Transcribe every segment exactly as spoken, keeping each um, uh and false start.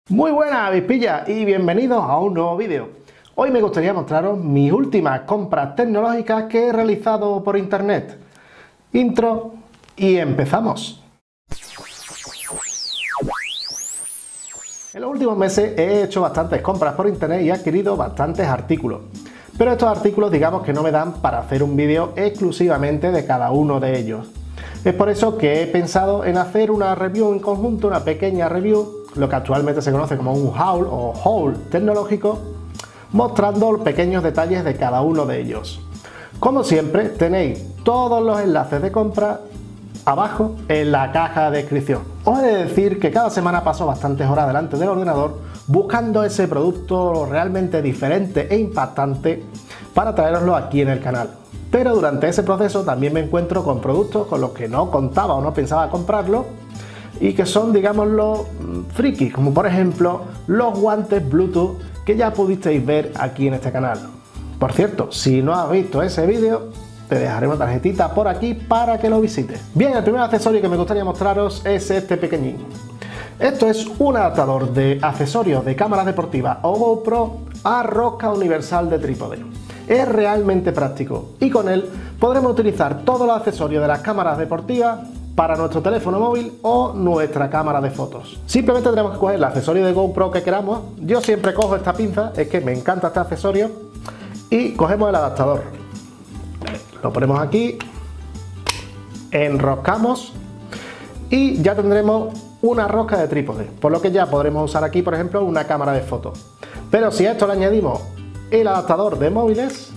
Muy buenas avispillas y bienvenidos a un nuevo vídeo. Hoy me gustaría mostraros mis últimas compras tecnológicas que he realizado por internet. Intro y empezamos. En los últimos meses he hecho bastantes compras por internet y he adquirido bastantes artículos. Pero estos artículos digamos que no me dan para hacer un vídeo exclusivamente de cada uno de ellos. Es por eso que he pensado en hacer una review en conjunto, una pequeña review, lo que actualmente se conoce como un haul o haul tecnológico, mostrando pequeños detalles de cada uno de ellos. Como siempre, tenéis todos los enlaces de compra abajo en la caja de descripción. Os he de decir que cada semana paso bastantes horas delante del ordenador buscando ese producto realmente diferente e impactante para traeroslo aquí en el canal. Pero durante ese proceso también me encuentro con productos con los que no contaba o no pensaba comprarlo y que son, digámoslo, frikis, como por ejemplo los guantes Bluetooth que ya pudisteis ver aquí en este canal. Por cierto, si no has visto ese vídeo, te dejaré una tarjetita por aquí para que lo visites. Bien, el primer accesorio que me gustaría mostraros es este pequeñín. Esto es un adaptador de accesorios de cámaras deportivas o GoPro a rosca universal de trípode. Es realmente práctico y con él podremos utilizar todos los accesorios de las cámaras deportivas para nuestro teléfono móvil o nuestra cámara de fotos. Simplemente tenemos que coger el accesorio de GoPro que queramos. Yo siempre cojo esta pinza, es que me encanta este accesorio, y cogemos el adaptador. Lo ponemos aquí, enroscamos y ya tendremos una rosca de trípode, por lo que ya podremos usar aquí, por ejemplo, una cámara de fotos. Pero si a esto le añadimos el adaptador de móviles,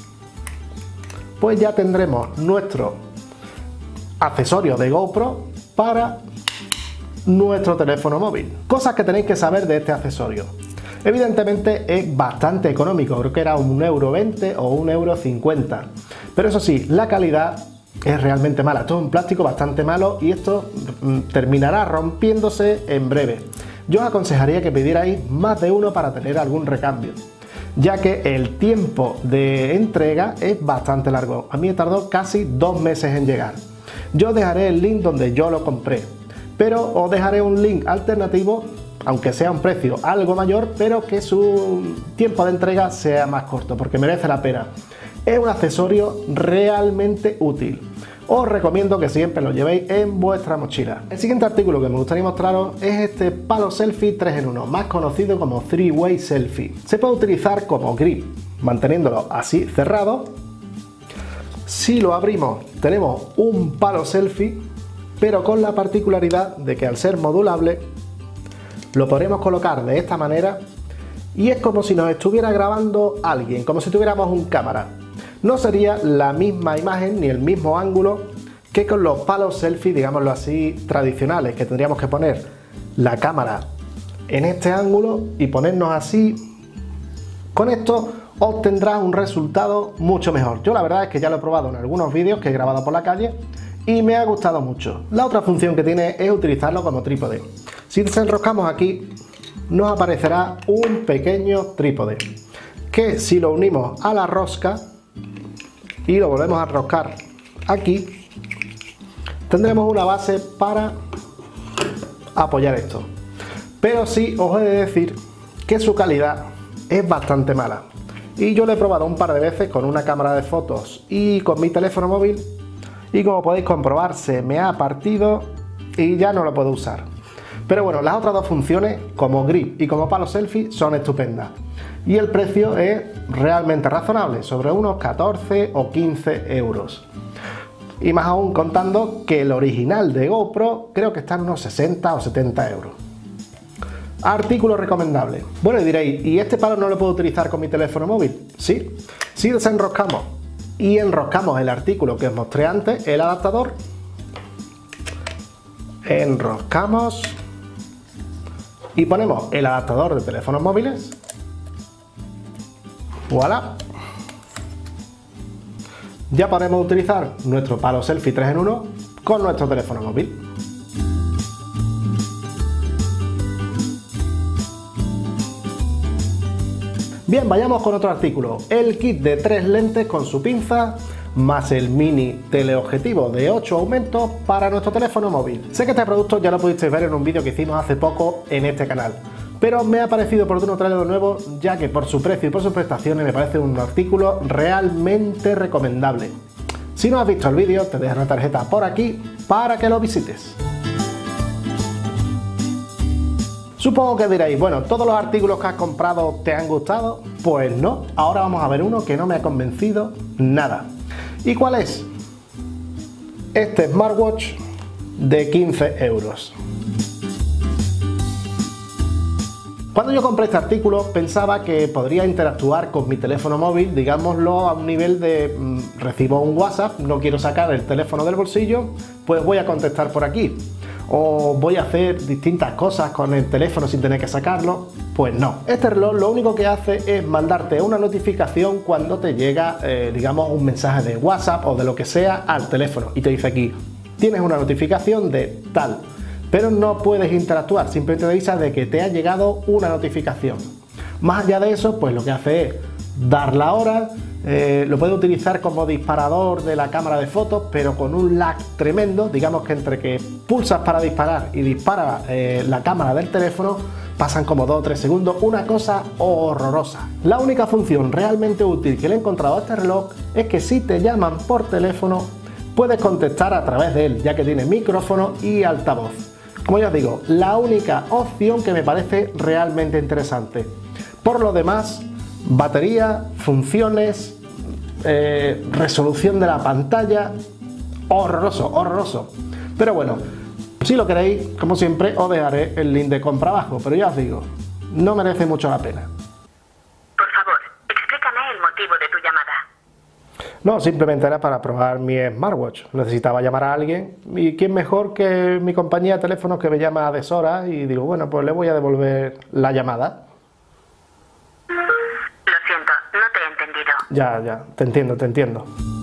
pues ya tendremos nuestro accesorio de GoPro para nuestro teléfono móvil. Cosas que tenéis que saber de este accesorio. Evidentemente es bastante económico, creo que era un euro veinte o un euro cincuenta. Pero eso sí, la calidad es realmente mala. Esto es un plástico bastante malo y esto terminará rompiéndose en breve. Yo os aconsejaría que pidierais más de uno para tener algún recambio, ya que el tiempo de entrega es bastante largo. A mí me tardó casi dos meses en llegar. Yo os dejaré el link donde yo lo compré, pero os dejaré un link alternativo, aunque sea un precio algo mayor, pero que su tiempo de entrega sea más corto, porque merece la pena. Es un accesorio realmente útil. Os recomiendo que siempre lo llevéis en vuestra mochila. El siguiente artículo que me gustaría mostraros es este palo selfie tres en uno, más conocido como three way selfie. Se puede utilizar como grip, manteniéndolo así cerrado. Si lo abrimos, tenemos un palo selfie, pero con la particularidad de que al ser modulable, lo podremos colocar de esta manera y es como si nos estuviera grabando alguien, como si tuviéramos un cámara. No sería la misma imagen ni el mismo ángulo que con los palos selfie, digámoslo así, tradicionales, que tendríamos que poner la cámara en este ángulo y ponernos así. Con esto obtendrás un resultado mucho mejor. Yo la verdad es que ya lo he probado en algunos vídeos que he grabado por la calle y me ha gustado mucho. La otra función que tiene es utilizarlo como trípode. Si desenroscamos aquí, nos aparecerá un pequeño trípode que, si lo unimos a la rosca y lo volvemos a enroscar aquí, tendremos una base para apoyar esto. Pero sí os he de decir que su calidad es bastante mala y yo lo he probado un par de veces con una cámara de fotos y con mi teléfono móvil y, como podéis comprobar, se me ha partido y ya no lo puedo usar. Pero bueno, las otras dos funciones, como grip y como palo selfie, son estupendas. Y el precio es realmente razonable, sobre unos catorce o quince euros. Y más aún contando que el original de GoPro creo que está en unos sesenta o setenta euros. Artículo recomendable. Bueno, y diréis, ¿y este palo no lo puedo utilizar con mi teléfono móvil? Sí. Si desenroscamos y enroscamos el artículo que os mostré antes, el adaptador, enroscamos y ponemos el adaptador de teléfonos móviles. ¡Voilà! Ya podemos utilizar nuestro palo selfie tres en uno con nuestro teléfono móvil. Bien, vayamos con otro artículo. El kit de tres lentes con su pinza más el mini teleobjetivo de ocho aumentos para nuestro teléfono móvil. Sé que este producto ya lo pudisteis ver en un vídeo que hicimos hace poco en este canal. pero me ha parecido oportuno traerlo de nuevo, ya que por su precio y por sus prestaciones me parece un artículo realmente recomendable. Si no has visto el vídeo, te dejo una tarjeta por aquí para que lo visites. Supongo que diréis, bueno, ¿todos los artículos que has comprado te han gustado? Pues no, ahora vamos a ver uno que no me ha convencido nada. ¿Y cuál es? Este smartwatch de quince euros. Cuando yo compré este artículo pensaba que podría interactuar con mi teléfono móvil, digámoslo a un nivel de mmm, recibo un WhatsApp, no quiero sacar el teléfono del bolsillo, pues voy a contestar por aquí. O voy a hacer distintas cosas con el teléfono sin tener que sacarlo. Pues no, este reloj lo único que hace es mandarte una notificación cuando te llega, eh, digamos, un mensaje de WhatsApp o de lo que sea al teléfono y te dice aquí, tienes una notificación de tal, pero no puedes interactuar, simplemente te avisa de que te ha llegado una notificación. Más allá de eso, pues lo que hace es dar la hora. Eh, lo puede utilizar como disparador de la cámara de fotos, pero con un lag tremendo. Digamos que entre que pulsas para disparar y dispara eh, la cámara del teléfono pasan como dos o tres segundos, una cosa horrorosa. La única función realmente útil que le he encontrado a este reloj es que si te llaman por teléfono puedes contestar a través de él, ya que tiene micrófono y altavoz. Como ya os digo, la única opción que me parece realmente interesante. Por lo demás, batería, funciones, eh, resolución de la pantalla, horroroso, horroroso. Pero bueno, si lo queréis, como siempre, os dejaré el link de compra abajo, pero ya os digo, no merece mucho la pena. Por favor, explícame el motivo de tu llamada. No, simplemente era para probar mi smartwatch. Necesitaba llamar a alguien y quién mejor que mi compañía de teléfonos que me llama a deshoras y digo, bueno, pues le voy a devolver la llamada. Ya, ya, te entiendo, te entiendo.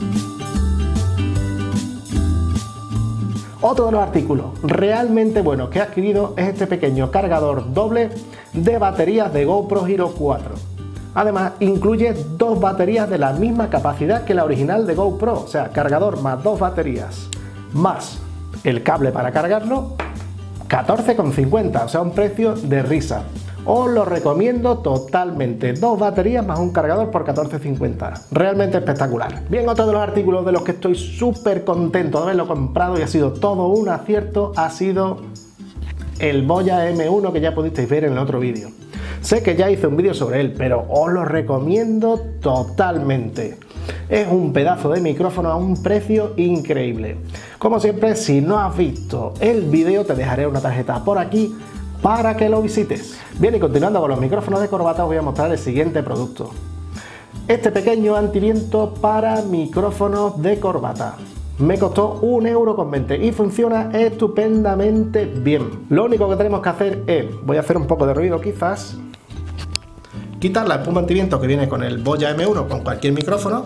Otro de los artículos realmente buenos que he adquirido es este pequeño cargador doble de baterías de GoPro Hero cuatro. Además, incluye dos baterías de la misma capacidad que la original de GoPro, o sea, cargador más dos baterías, más el cable para cargarlo, catorce con cincuenta, o sea, un precio de risa. Os lo recomiendo totalmente, dos baterías más un cargador por catorce cincuenta, realmente espectacular. Bien, otro de los artículos de los que estoy súper contento de haberlo comprado y ha sido todo un acierto ha sido el Boya M uno que ya pudisteis ver en el otro vídeo. Sé que ya hice un vídeo sobre él, pero os lo recomiendo totalmente. Es un pedazo de micrófono a un precio increíble. Como siempre, si no has visto el vídeo, te dejaré una tarjeta por aquí para que lo visites. Bien, y continuando con los micrófonos de corbata, os voy a mostrar el siguiente producto. Este pequeño antiviento para micrófonos de corbata. Me costó un euro con veinte y funciona estupendamente bien. Lo único que tenemos que hacer es, voy a hacer un poco de ruido quizás, quitar la espuma antiviento que viene con el Boya M uno con cualquier micrófono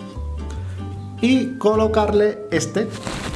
y colocarle este.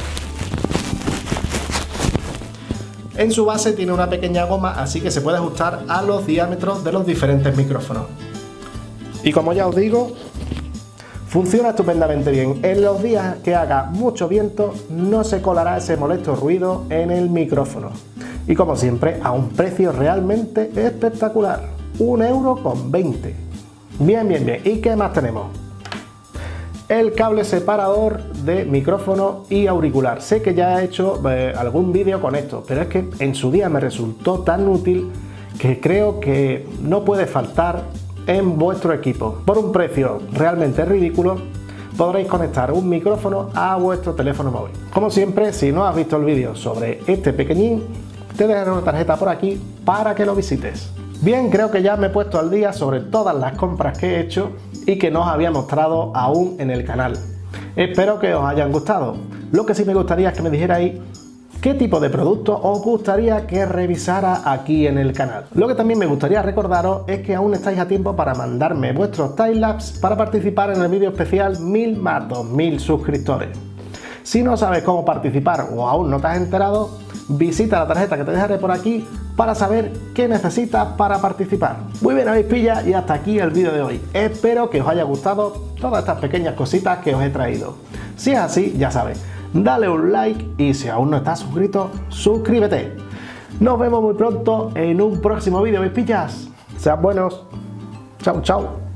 En su base tiene una pequeña goma, así que se puede ajustar a los diámetros de los diferentes micrófonos. Y como ya os digo, funciona estupendamente bien. En los días que haga mucho viento no se colará ese molesto ruido en el micrófono. Y como siempre, a un precio realmente espectacular. un euro con veinte. Bien, bien, bien. ¿Y qué más tenemos? El cable separador de micrófono y auricular. Sé que ya he hecho eh, algún vídeo con esto, pero es que en su día me resultó tan útil que creo que no puede faltar en vuestro equipo. Por un precio realmente ridículo, podréis conectar un micrófono a vuestro teléfono móvil. Como siempre, si no has visto el vídeo sobre este pequeñín, te dejaré una tarjeta por aquí para que lo visites. Bien, creo que ya me he puesto al día sobre todas las compras que he hecho y que no os había mostrado aún en el canal. Espero que os hayan gustado. Lo que sí me gustaría es que me dijerais qué tipo de productos os gustaría que revisara aquí en el canal. Lo que también me gustaría recordaros es que aún estáis a tiempo para mandarme vuestros timelapse para participar en el vídeo especial mil más dos mil suscriptores. Si no sabes cómo participar o aún no te has enterado, visita la tarjeta que te dejaré por aquí para saber qué necesitas para participar. Muy bien, habéis pilla y hasta aquí el vídeo de hoy. Espero que os haya gustado todas estas pequeñas cositas que os he traído. Si es así, ya sabes, dale un like y si aún no estás suscrito, suscríbete. Nos vemos muy pronto en un próximo vídeo, mis pillas. Sean buenos. Chao, chao.